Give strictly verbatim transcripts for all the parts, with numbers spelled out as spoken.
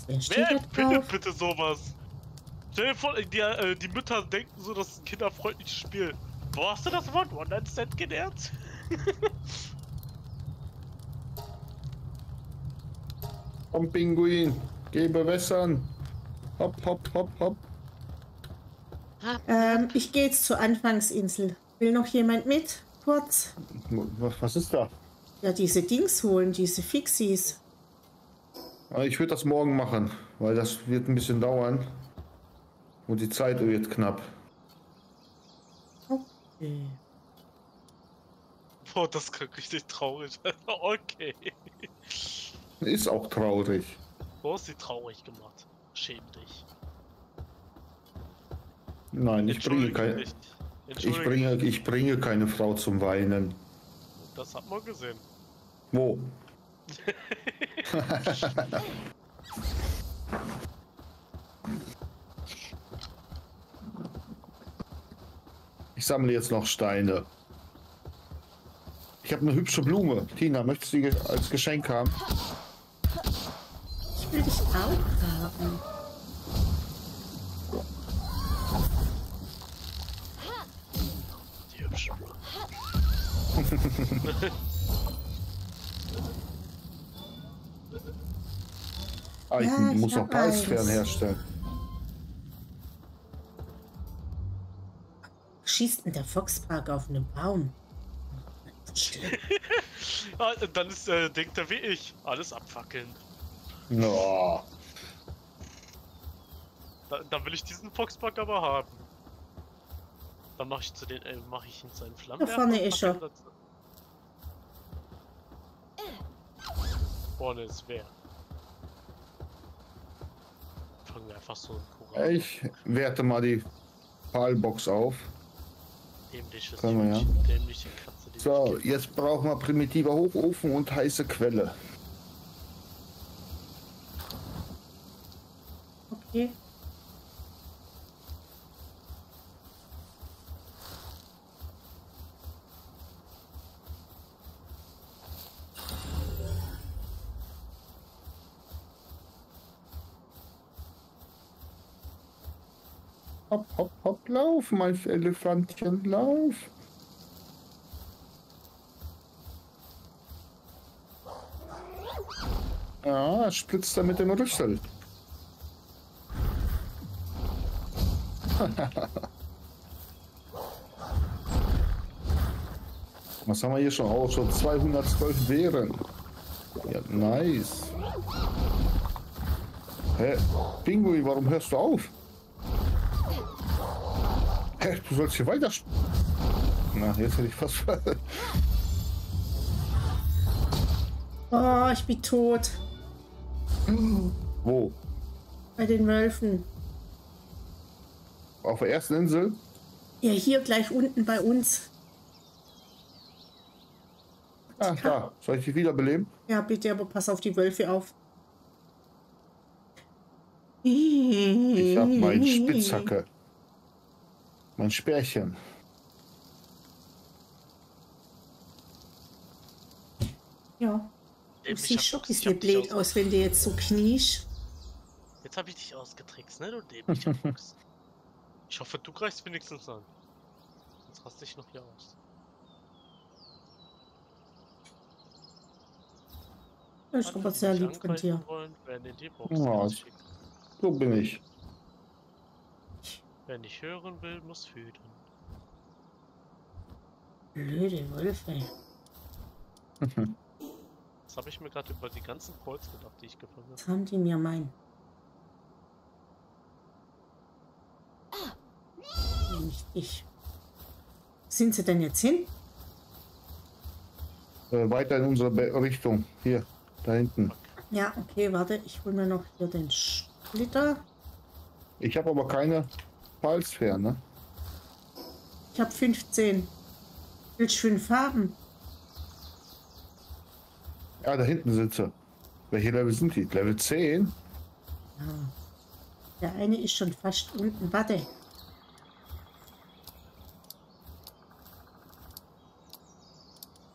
Wer steht Wer da findet drauf? bitte sowas? Stell dir vor, die, äh, die Mütter denken so, das ist ein kinderfreundliches Spiel. Wo hast du das Wort One-Night-Stand gelernt? Komm, Pinguin, geh bewässern. Hopp, hopp, hopp, hopp. Ähm, ich gehe jetzt zur Anfangsinsel. Will noch jemand mit? Kurz? Was ist da? Ja, diese Dings holen, diese Fixies. Ich würde das morgen machen, weil das wird ein bisschen dauern. Und die Zeit wird knapp. Okay. Boah, das klingt richtig traurig. Okay. Ist auch traurig. Du hast sie traurig gemacht. Schäm dich. Nein, ich bringe, Entschuldige kein, dich. ich, Entschuldige bringe, dich. ich bringe keine Frau zum Weinen. Das hat man gesehen. Wo? Ich sammle jetzt noch Steine. Ich habe eine hübsche Blume. Tina, möchtest du die als Geschenk haben? Ich will dich auch haben. Die hübsche. Ah, ich Ja, ich muss noch hab Palsfern eins. herstellen. Schießt denn der Foxpark auf einen Baum? Ah, dann ist, äh, denkt er wie ich. Alles abfackeln. No. Da, dann will ich diesen Foxpark aber haben. Dann mache ich zu den, äh, mache ich ihn zu einem Flammenwerfer. Da vorne und ist pack er. ihn dazu. Vorne ist wer? Fangen wir einfach so einen Kuran. Ich werte mal die Palbox auf. Dämliches Können wir, ja. Jüngchen, dämliche Katze, die So, nicht kennt. jetzt brauchen wir primitiver Hochofen und heiße Quelle. Okay. Hopp, hopp, hopp, lauf, mein Elefantchen, lauf. Ja, spritzt er mit dem Rüssel. Was haben wir hier schon? Oh, schon zweihundertzwölf Beeren. Ja, nice. Hä? Pinguin, warum hörst du auf? Hä, du sollst hier weiter... sp- Na, jetzt hätte ich fast... Oh, ich bin tot. Wo? Bei den Wölfen. Auf der ersten Insel? Ja, hier gleich unten bei uns. Ah, da. Soll ich dich wiederbeleben? Ja, bitte, aber pass auf die Wölfe auf. Ich hab meinen Spitzhacke. Mein Speerchen. Ja. Du Dämlicher siehst schon ein Fuchs, ich bisschen hab dich blöd aus, wenn du jetzt so kniest. Jetzt habe ich dich ausgetrickst, ne, du dämlicher Fuchs. Ich hoffe, du greifst wenigstens an. Sonst raste ich noch hier aus. Das ist Alle, aber die sehr mich lieb von dir. angreifen wollen, werden in die Box Ja, rausgeschickt. So bin ich. Wer nicht hören will, muss fühlen. Blöde Wölfe. Das habe ich mir gerade über die ganzen Kreuz gedacht, die ich gefunden habe. Was haben die mir meinen? Nicht ich. Sind sie denn jetzt hin? Äh, weiter in unsere Be Richtung. Hier, da hinten. Ja, okay, warte. Ich hole mir noch hier den Splitter. Ich habe aber keine Palsfern, ne? Ich habe fünfzehn. Willst du fünf haben? Ja, da hinten sind sie. Welche Level sind die? Level zehn? Ja. Der eine ist schon fast unten. Warte.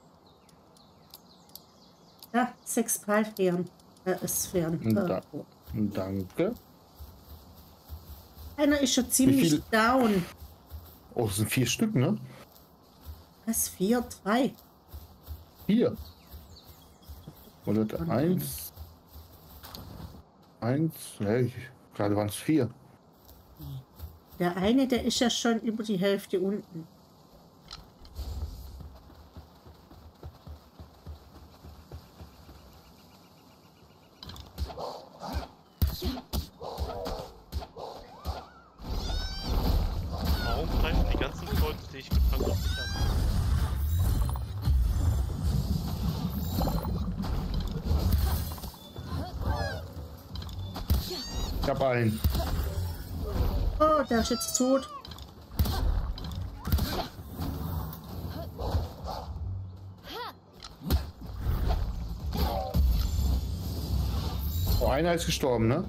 Ja, sechs Palsfären. Äh, Sphären. Und Äh, da, Danke. Einer ist schon ziemlich viel? down. Oh, es sind vier Stück, ne? Was? Vier? Drei? Vier. Oder eins. Eins. Hey, gerade waren es vier. Der eine, der ist ja schon über die Hälfte unten. Warum greifen die ganzen Leute, die ich gefangen habe, nicht an? Ich hab einen. Oh, der ist jetzt tot. Oh, einer ist gestorben, ne?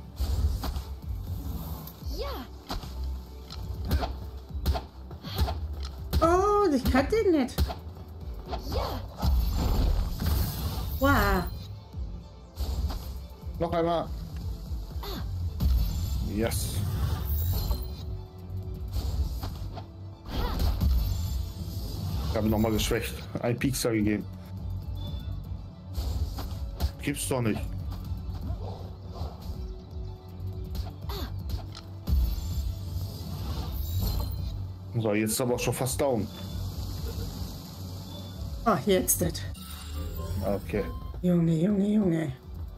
Oh, ich kann den nicht. Wow. Noch einmal. Yes. Ich habe nochmal geschwächt. Ein Piekser gegeben. Gibt's doch nicht. So, jetzt ist aber auch schon fast down. Ach, jetzt das. Okay. Junge, Junge, Junge.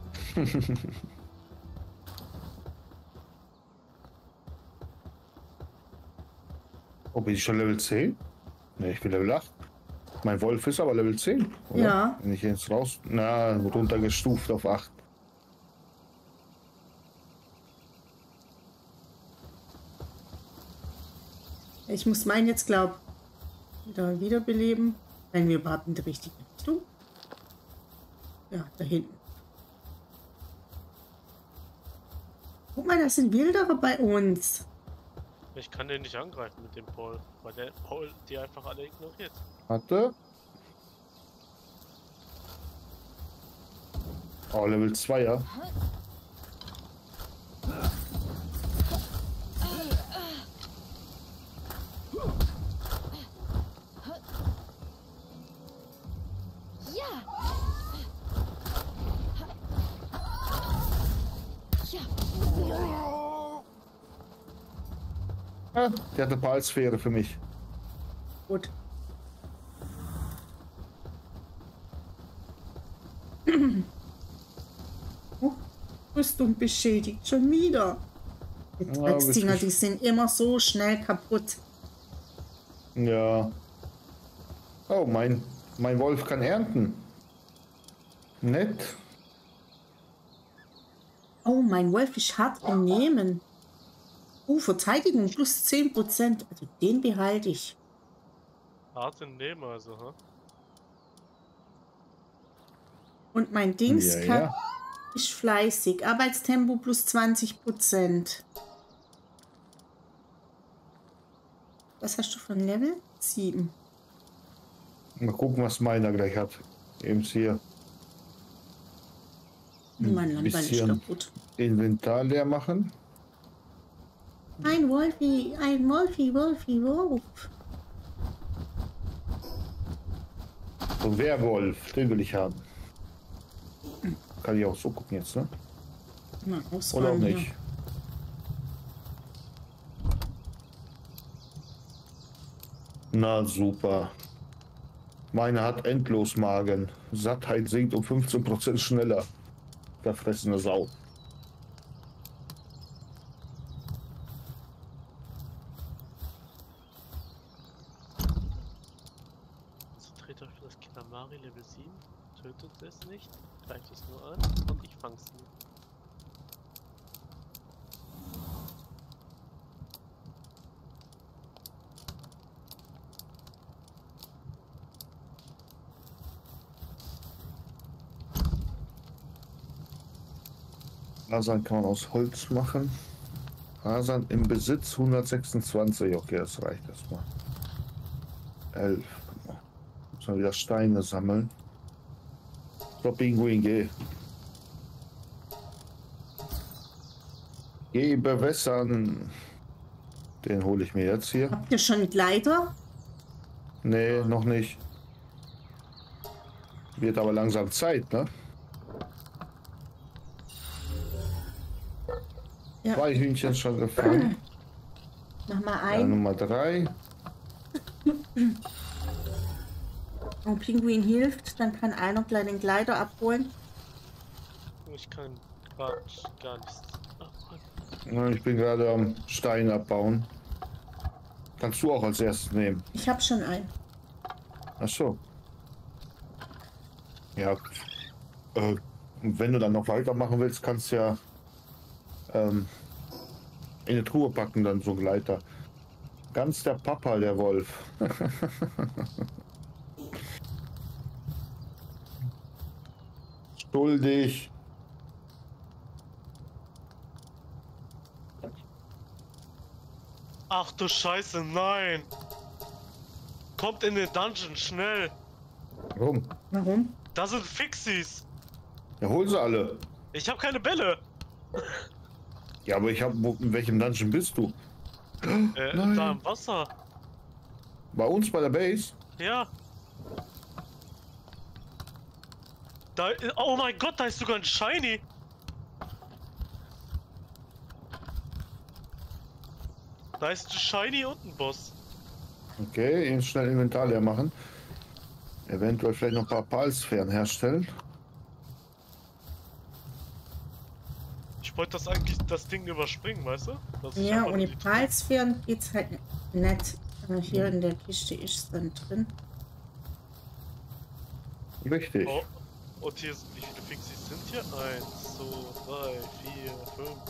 Oh, bin ich schon Level zehn? Ne, ich bin Level acht. Mein Wolf ist aber Level zehn, oder? Ja. Wenn ich jetzt raus... Na, runtergestuft auf acht. Ich muss meinen jetzt, glaub, wieder wiederbeleben. Wenn wir überhaupt in die richtige Richtung. Ja, da hinten. Guck mal, das sind Wilderer bei uns. Ich kann den nicht angreifen mit dem Paul, weil der Paul die einfach alle ignoriert. Warte. Oh, Level zwei, ja. Ah, der hat eine Palsphäre für mich. Gut. Oh, Rüstung beschädigt. Schon wieder. Die Ja, Drecksdinger, bist du- die sind immer so schnell kaputt. Ja. Oh, mein, mein Wolf kann ernten. Nett. Oh, mein Wolf ist hart im Nehmen. Oh, Verteidigung plus zehn Prozent. Also den behalte ich. Hart in Nehmen also, ha? Und mein Dings Ja, kann, ja. ist fleißig. Arbeitstempo plus zwanzig Prozent. Was hast du für ein Level? sieben. Mal gucken, was meiner gleich hat. Eben hier. Mein Landball ist bisschen kaputt. Inventar leer machen. Ein Wolfi, ein Wolfi, Wolfi, Wolf. So ein Werwolf, den will ich haben. Kann ich auch so gucken jetzt, ne? Na, Oder auch ausräumen nicht. hier. Na super. Meine hat endlos Magen. Sattheit sinkt um fünfzehn Prozent schneller. Verfressene Sau. Konzentriert euch für das Kitamari Level sieben, tötet es nicht, greift es nur an und ich fang's nur. Fasern kann man aus Holz machen. Fasern im Besitz hundertsechsundzwanzig. Okay, das reicht erstmal. elf. Muss man wieder Steine sammeln. So, Pinguin, geh. Geh bewässern. Den hole ich mir jetzt hier. Habt ihr schon Gleiter? Nee, noch nicht. Wird aber langsam Zeit, ne? Ja. Zwei Hühnchen schon gefangen. Mach mal Ja, ein. Nummer drei. Und Pinguin hilft, dann kann einer gleich den Gleiter abholen. Ich kann gerade gar nichts. Ja, ich bin gerade am Stein abbauen. Kannst du auch als erstes nehmen. Ich habe schon einen. Ach so. Ja. Äh, und wenn du dann noch weitermachen willst, kannst du ja ähm, in eine Truhe packen, dann so ein Gleiter. Ganz der Papa, der Wolf. Schuldig. Ach du Scheiße, nein! Kommt in den Dungeon, schnell! Warum? Warum? Da sind Fixies! Ja, hol sie alle. Ich habe keine Bälle! Ja, aber ich habe. In welchem Dungeon bist du? Äh, Nein. da im Wasser. Bei uns bei der Base? Ja. Da, oh mein Gott, da ist sogar ein Shiny! Da ist ein Shiny und ein Boss. Okay, eben schnell Inventar leer machen. Eventuell vielleicht noch ein paar Palsphären herstellen. Ich wollte das eigentlich, das Ding überspringen, weißt du? Dass ich Ja, einfach ohne die- Palsphären geht's halt nicht. Aber hier in der Kiste ist es dann drin. Richtig. Oh, und hier sind, wie viele Fixies sind hier? Eins, zwei, drei, vier, fünf.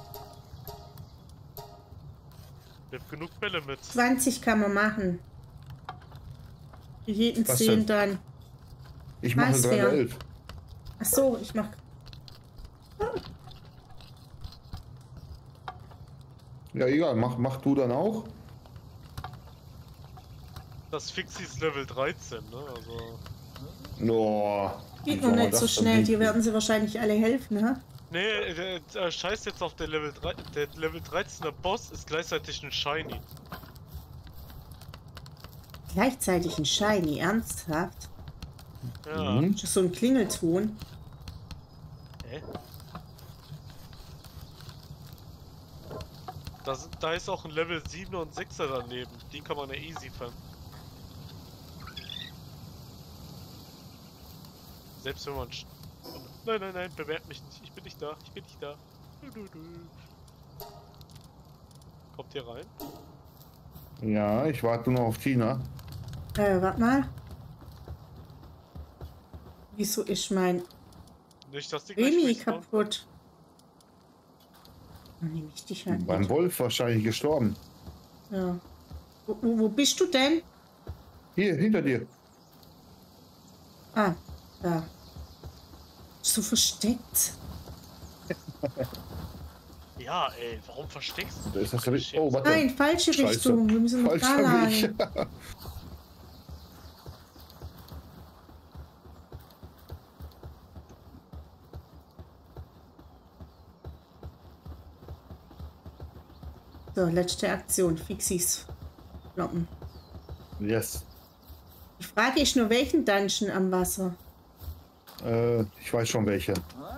Ich hab genug Bälle mit. zwanzig kann man machen. Für jeden Was zehn denn? dann. Ich mache Palsphären. dreihundertelf. Ach so, ich mach. Ja, egal, mach, mach du dann auch. Das Fixie ist Level dreizehn, ne? Also. No. Geht wie noch soll man nicht so das denn schnell. Die hinkriegen? werden sie wahrscheinlich alle helfen, ha? Nee, der, der scheiß jetzt auf der Level drei. Der Level dreizehner Boss ist gleichzeitig ein Shiny. Gleichzeitig ein Shiny, ernsthaft? Ja. Mhm. Das ist so ein Klingelton. Hä? Da, sind, da ist auch ein Level siebener und sechser daneben. Die kann man ja easy fangen. Selbst wenn man... sch- Nein, nein, nein, bewerb mich nicht. Ich bin nicht da. Ich bin nicht da. Du, du, du. Kommt hier rein? Ja, ich warte nur auf Tina. Äh, warte mal. Wieso ist mein Nicht, dass die gleich Remi respawnen. kaputt? Dann nehme ich dich halt Beim mit. Wolf wahrscheinlich gestorben. Ja. Wo, wo, wo bist du denn? Hier, hinter dir. Ah, da. So versteckt. Ja, ey, warum versteckst du Da ist das dich? Oh, warte. Nein, falsche Scheiße. Richtung. Wir müssen da Falscher lang. Weg. So, letzte Aktion. Fixies. Kloppen. Yes. Die Frage ist nur, welchen Dungeon am Wasser? Äh, ich weiß schon welche.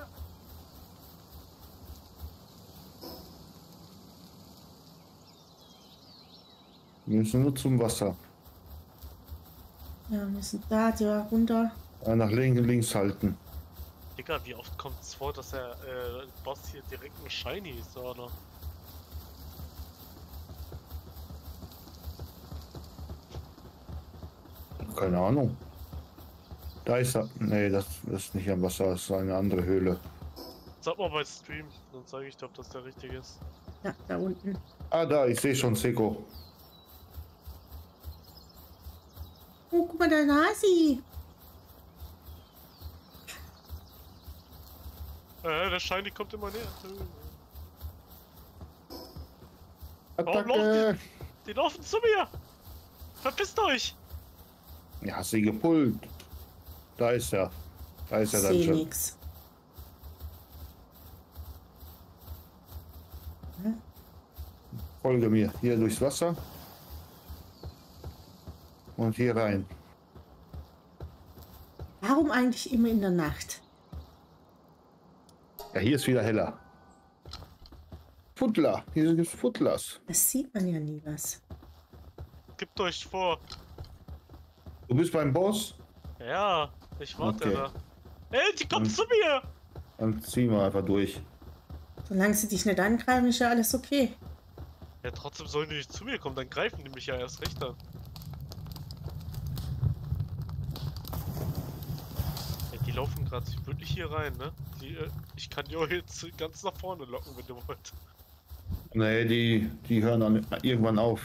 Wir müssen nur zum Wasser. Ja, wir müssen da, da runter. Äh, nach links, links halten. Digga, wie oft kommt es vor, dass der äh, Boss hier direkt ein Shiny ist, oder? Keine Ahnung. Da ist er. Nee, das, das ist nicht am Wasser, das ist eine andere Höhle. Sag mal bei Stream, dann zeige ich dir, ob das der richtige ist. Ja, da unten. Ah, da, ich sehe schon Seko. Oh, guck mal, der Nasi. Äh, der Shiny kommt immer näher. Attacke! Die laufen zu mir! Verpisst euch! Ja, hast sie gepult. Da ist er. Da ist er dann Seh schon. nix. Folge mir. Hier durchs Wasser. Und hier rein. Warum eigentlich immer in der Nacht? Ja, hier ist wieder heller. Futtler. Hier gibt es Futtlers. Das sieht man ja nie was. Gebt euch vor. Du bist beim Boss? Ja, ich warte Okay. da. Ey, die kommt Hm. zu mir! Dann ziehen wir einfach durch. Solange sie dich nicht angreifen, ist ja alles okay. Ja, trotzdem sollen die nicht zu mir kommen, dann greifen die mich ja erst recht an. Ja, die laufen gerade wirklich hier rein, ne? Die, äh, ich kann die auch jetzt ganz nach vorne locken, wenn du wollt. Nee, die, die hören dann irgendwann auf.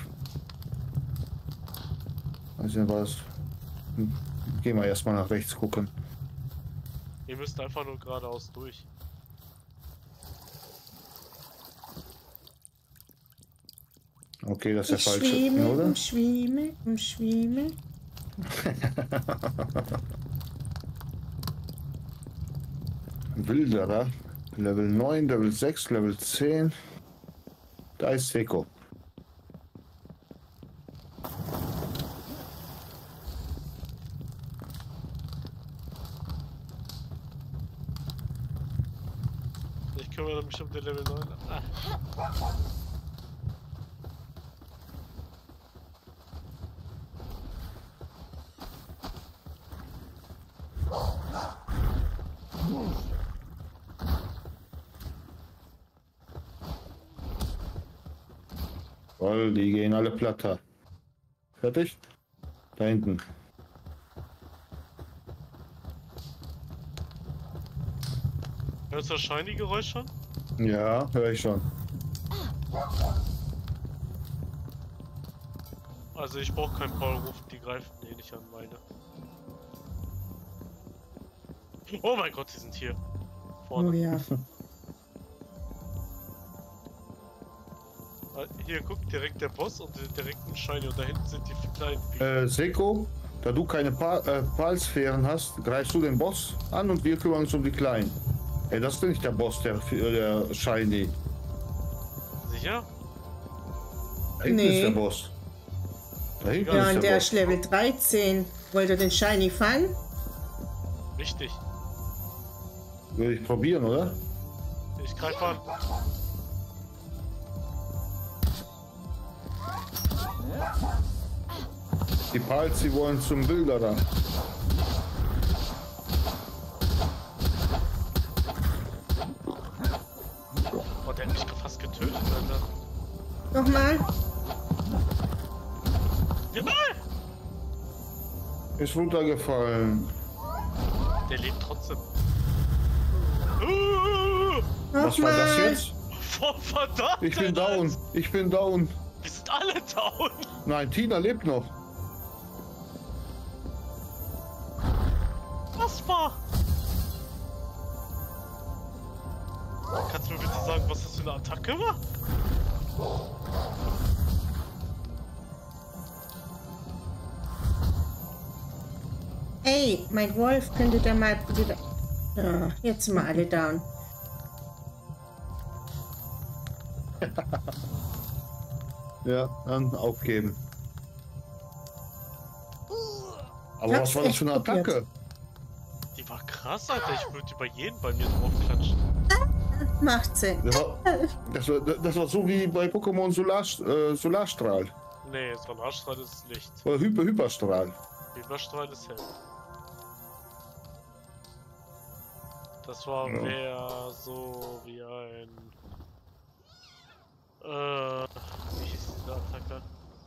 Weiß nicht was. Hm. Gehen wir erstmal nach rechts gucken. Ihr müsst einfach nur geradeaus durch. Okay, das ist Ich der falsche, schwimme, oder? und schwimme, und schwimme. Wilderer. Level neun, Level sechs, Level zehn. Da ist Seko. Ich kümmere mich um den Level neun. Ah. Voll, die gehen alle platter. Fertig? Da hinten. Hörst du das Shiny-Geräusch schon? Ja, höre ich schon. Also ich brauche keinen Paulruf, die greifen eh nicht an meine. Oh mein Gott, die sind hier. Vorne. Oh ja. Ah, hier, guck, direkt der Boss und direkt ein Shiny und da hinten sind die kleinen Viecher. Äh, Seko, da du keine pa äh, Palsphären hast, greifst du den Boss an und wir kümmern uns um die Kleinen. Ey, das ist nicht der Boss, der, der Shiny. Sicher? Da hinten Nee. ist der Boss. Da hinten Ja, ist und der der Boss. ist Level dreizehn. Wollt ihr den Shiny fangen? Richtig. Würde ich probieren, oder? Ich greife an. Die Pals, die wollen zum Wilderer. Oh, der hat mich fast getötet, Alter. Nochmal. Ja, Ist runtergefallen. der lebt trotzdem. Uh, Was war das Nochmal. jetzt? oh, verdammt! Ich bin Alter. down. Ich bin down. Wir sind alle down. Nein, Tina lebt noch. Was war? Kannst du mir bitte sagen, was das für eine Attacke war? Ey, mein Wolf, könnte da mal wieder... Ja, jetzt sind wir alle down. Ja, dann aufgeben. Aber Ich was hab's war das echt für eine probiert. Attacke? Die war krass, Alter. Ich würde über jeden bei mir draufklatschen. Macht Sinn. Das war, das war, das war so wie bei Pokémon Solar, äh, Solarstrahl. Nee, Solarstrahl ist Licht. Oder Hyper Hyperstrahl. Überstrahl ist hell. Das war Ja. mehr so wie ein... Äh... Wie hieß diese Attacke?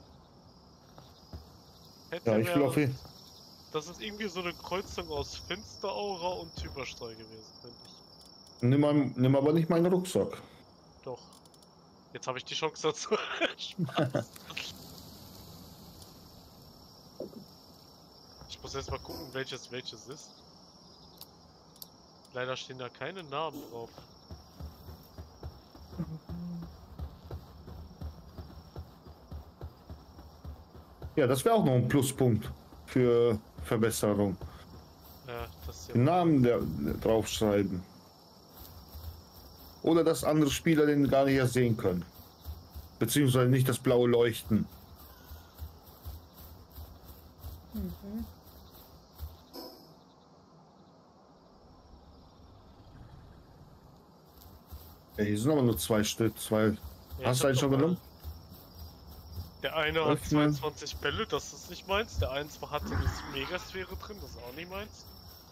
Hätte Ja, ich mehr- laufe. Das ist irgendwie so eine Kreuzung aus Finsteraura und Überstrahl gewesen, finde ich. Nimm, mal, nimm aber nicht meinen Rucksack. Doch. Jetzt habe ich die Chance dazu. Spaß. Ich muss erst mal gucken, welches welches ist. Leider stehen da keine Namen drauf. Ja, das wäre auch noch ein Pluspunkt für Verbesserung. Ja, das ist ja... Den Namen der, der draufschreiben. Oder dass andere Spieler den gar nicht erst sehen können. Beziehungsweise nicht das blaue Leuchten. Mhm. Ja, hier sind aber nur zwei Stück. Zwei. Ja, Hast ich du einen hab schon doch mal- genommen? Der eine hat Öffnen. zweiundzwanzig Bälle, das ist nicht meins. Der eins hatte eine Megasphäre drin, das ist auch nicht meins.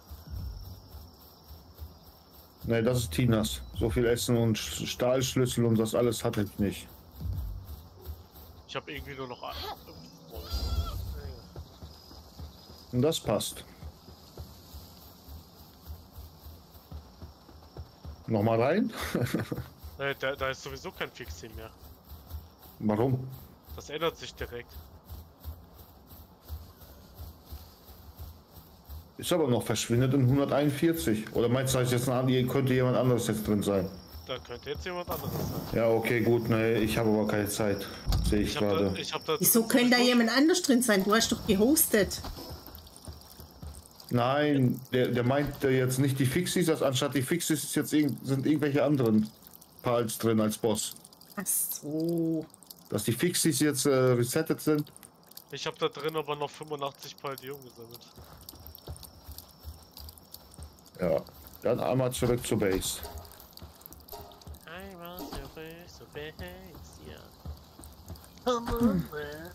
Ne, das ist Tinas. So viel Essen und Sch- Stahlschlüssel und das alles hatte ich nicht. Ich habe irgendwie nur noch ein. Und das passt. Nochmal rein? Äh, da, da ist sowieso kein Fixie mehr. Warum? Das ändert sich direkt. Ist aber noch verschwindet in hunderteinundvierzig. Oder meinst du, dass jetzt ein, an- könnte jemand anderes jetzt drin sein? Da könnte jetzt jemand anderes sein. Ja, okay, gut. Ne, ich habe aber keine Zeit. Sehe ich, Ich habe da, gerade. ich hab da. Wieso könnte da jemand anders drin sein? Du hast doch gehostet. Nein, der, der meint äh, jetzt nicht die Fixies, dass anstatt die Fixies ist jetzt irgend, sind irgendwelche anderen Pals drin als Boss. Ach so. Dass die Fixies jetzt äh, resettet sind. Ich habe da drin aber noch fünfundachtzig Paldium gesammelt. Ja, dann einmal zurück zur Base. Einmal zurück zur Base, ja. Come on, man.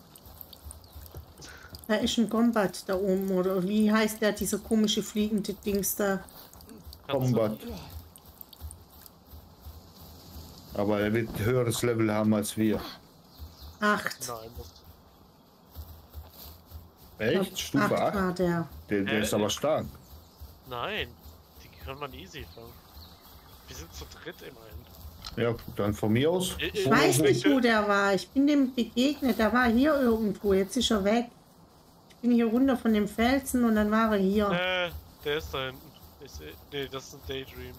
Da ist ein Combat da oben, oder wie heißt der, dieser komische fliegende Dings da? Combat. Aber er wird ein höheres Level haben als wir. Acht. Nein, muss. Echt? Stufe Acht acht? war der. Der, der Äh, ist aber stark. Nein, die kann man easy fangen. Wir sind zu dritt immerhin. Ja, dann von mir aus. Ich- Ich Oh, weiß nicht, okay. wo der war. Ich bin dem begegnet. Der war hier irgendwo. Jetzt ist er weg. Ich bin hier runter von dem Felsen und dann war er hier. Äh, der ist da hinten. Ich seh, nee, das ist ein Daydream.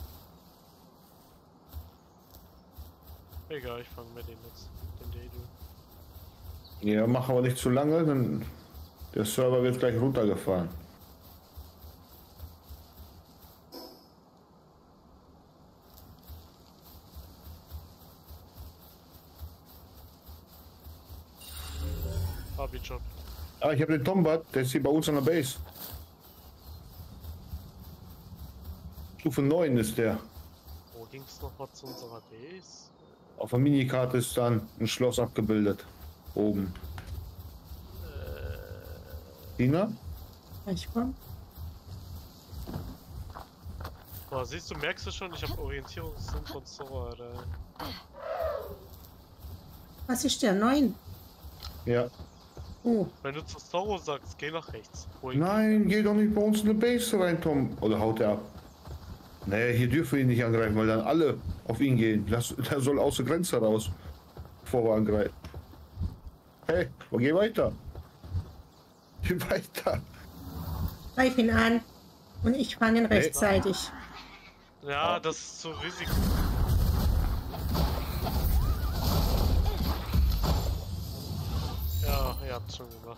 Egal, ich fange mit dem jetzt. Den Daydream. Ja, mach aber nicht zu lange, dann der Server wird gleich runtergefahren. Hobbyjob. Ah, ich habe den Tombat, der ist hier bei uns an der Base. Stufe neun ist der. Wo ging's noch mal zu unserer Base? Auf der Minikarte ist dann ein Schloss abgebildet. Oben. Tina? Ich komm. Boah, siehst du, merkst du schon, ich habe Orientierungssinn von Zora, Alter. Was ist der? Neun? Ja. Oh, Wenn du zu Zoro sagst, geh nach rechts. Ruhig. Nein, geh doch nicht bei uns in die Base rein, Tom. Oder haut er ab? Nee, hier dürfen wir ihn nicht angreifen, weil dann alle auf ihn gehen. Das, der soll aus der Grenze raus, bevor wir angreifen. Hey, wo geh weiter? Geh weiter. greif ihn an. Und ich fange ihn rechtzeitig. Ja, das ist zu Risiko. Ja, ihr habt's schon gemacht.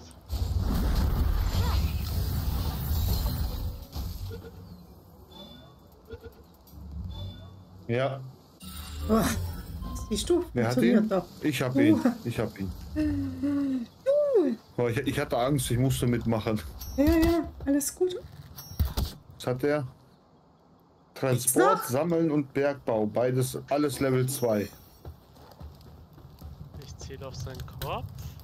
Ja, Oh, siehst du? wer hat Funktioniert ihn? doch. Ich hab ihn. Ich hab ihn. Oh, ich, ich hatte Angst, ich musste mitmachen. Ja, ja, alles gut. Was hat der? Nichts Transport, noch? Sammeln und Bergbau. Beides, alles Level zwei. Ich zähle auf seinen Kopf.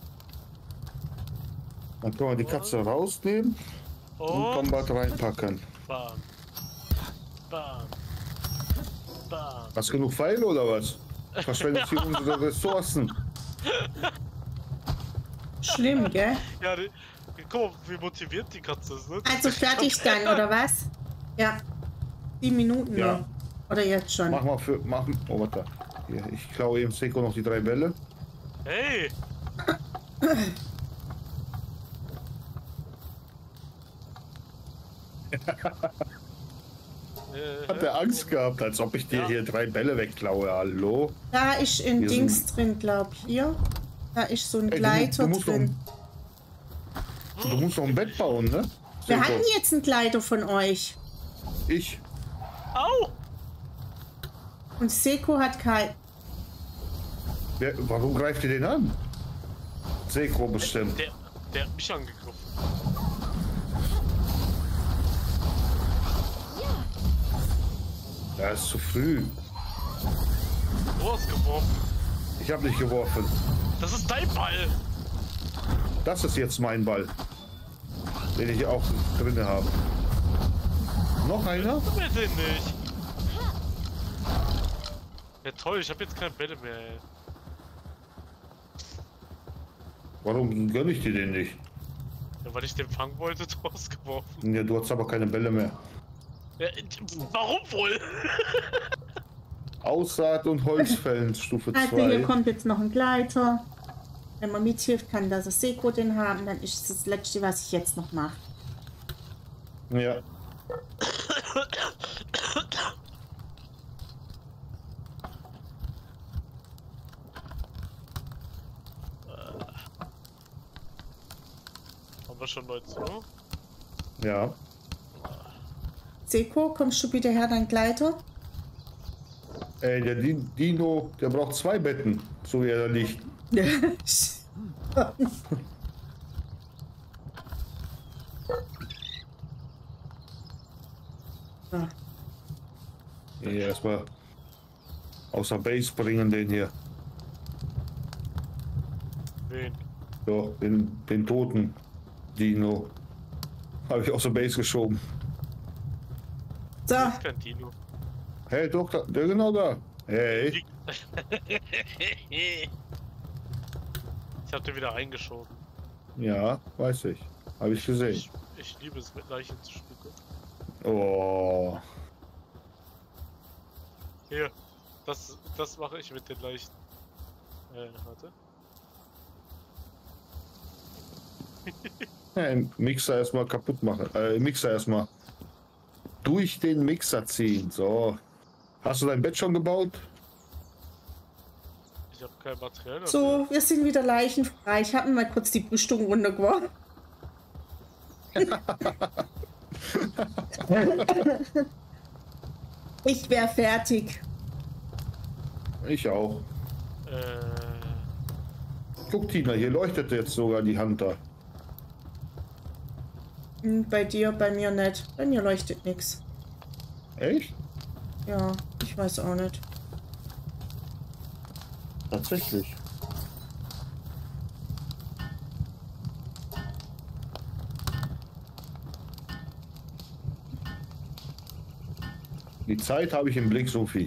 Dann können wir die Katze rausnehmen und Und Combat reinpacken. bam. Bam. Bam. Hast du genug Pfeile oder was? Verschwendest hier unsere Ressourcen. Schlimm, gell? Ja, die, guck mal, wie motiviert die Katze ist, ne? Also fertig dann, oder was? Ja. Sieben Minuten Ja. noch. Oder jetzt schon. Mach mal für. Mach, oh, warte. Hier, ich klaue eben Seko noch die drei Bälle. Hey! Äh, Hat der Angst gehabt, als ob ich dir Ja. hier drei Bälle wegklaue. Hallo? Da ist ein Hier Dings drin, glaub ich. Hier. Da ist so ein Ey, du, Gleiter du, musst drin. noch, du musst noch ein Bett bauen, ne? Wir Seko. hatten jetzt einen Gleiter von euch. Ich. Au! Und Seko hat kein. Wer, warum greift ihr den an? Seko bestimmt. Der, der hat mich angegriffen. Er ist zu früh. Du hast geworfen. Ich habe nicht geworfen. Das ist dein Ball. Das ist jetzt mein Ball. Den ich auch drin habe. Noch einer? Bitte nicht. Ja toll, ich habe jetzt keine Bälle mehr, ey. Warum gönne ich dir den nicht? Ja, weil ich den fangen wollte, du hast geworfen. Ja, du hast aber keine Bälle mehr. Ja, warum wohl? Aussaat und Holzfällen, Stufe Also hier zwei. kommt jetzt noch ein Gleiter. Wenn man mithilft, kann das Seko den haben. Dann ist das Letzte, was ich jetzt noch mache. Ja. Haben wir schon neun zu? Ja. Seko, kommst du bitte her, dein Gleiter? Ey, der Din- Dino, der braucht zwei Betten, so wie er da liegt. Ah, Hier erstmal außer Base bringen den hier. Wen? So, den, den toten Dino. Habe ich außer Base geschoben. so, Das ist kein Dino. Hey, Doktor, der genau da. Hey. Ich hab den wieder eingeschoben. Ja, weiß ich. Habe ich gesehen. Ich, ich liebe es, mit Leichen zu spielen. Oh. Hier, das, das mache ich mit den Leichen. Äh, warte. Ja, den Mixer erstmal kaputt machen. Äh, Mixer erstmal durch den Mixer ziehen. So. Hast du dein Bett schon gebaut? Ich habe kein Material dafür. so, wir sind wieder leichenfrei. Ich habe mal kurz die Brüstung runtergeworfen. Ich wäre fertig. Ich auch. Äh, Guck, Tina, hier leuchtet jetzt sogar die Hand da. Hm, bei dir, bei mir nicht. Bei mir leuchtet nichts. Echt? Ja, ich weiß auch nicht. Tatsächlich. Die Zeit habe ich im Blick, Sophie.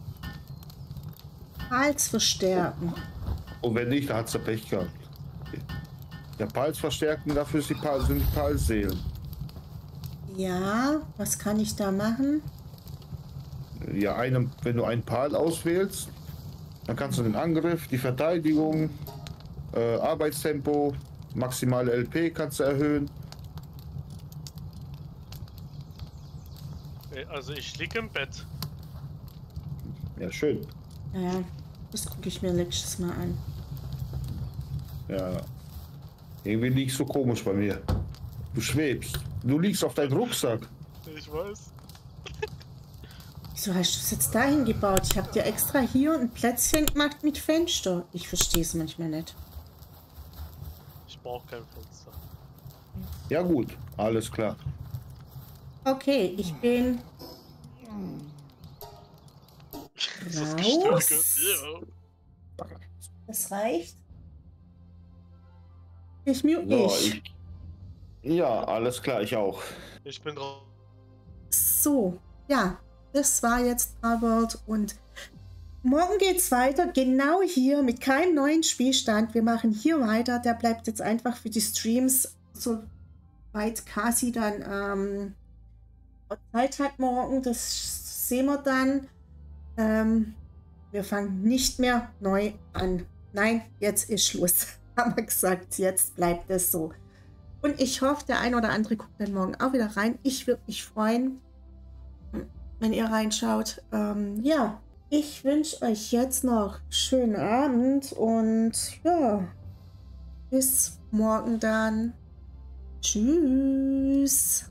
Hals verstärken. Und wenn nicht, dann hat sie Pech gehabt. Der Pals verstärken, dafür ist die Pal sind die Palseelen. Ja, was kann ich da machen? Ja, einem, wenn du einen Pal auswählst, dann kannst du den Angriff, die Verteidigung, äh, Arbeitstempo, maximale L P kannst du erhöhen. also ich liege im Bett. Ja, schön. Naja, das gucke ich mir nächstes Mal an. Ja. Irgendwie liegst du komisch bei mir. Du schwebst. Du liegst auf deinem Rucksack. Ich weiß. Wieso hast du es jetzt dahin gebaut? Ich habe dir extra hier ein Plätzchen gemacht mit Fenster. Ich verstehe es manchmal nicht. Ich brauche kein Fenster. Ja gut, alles klar. Okay, ich bin Ist das raus. gestört? Ja. Das reicht. Ich mute So, mich. ich, ja, alles klar, ich auch. Ich bin drauf. So, ja, das war jetzt Arbeit und morgen geht's weiter, genau hier mit keinem neuen Spielstand. Wir machen hier weiter, der bleibt jetzt einfach für die Streams, soweit Kasi dann ähm, Zeit hat morgen, das sehen wir dann. Ähm, wir fangen nicht mehr neu an. Nein, jetzt ist Schluss. Haben wir gesagt, jetzt bleibt es so. Und ich hoffe, der ein oder andere guckt dann morgen auch wieder rein. Ich würde mich freuen, wenn ihr reinschaut. Ähm, ja, ich wünsche euch jetzt noch einen schönen Abend und ja, bis morgen dann. Tschüss.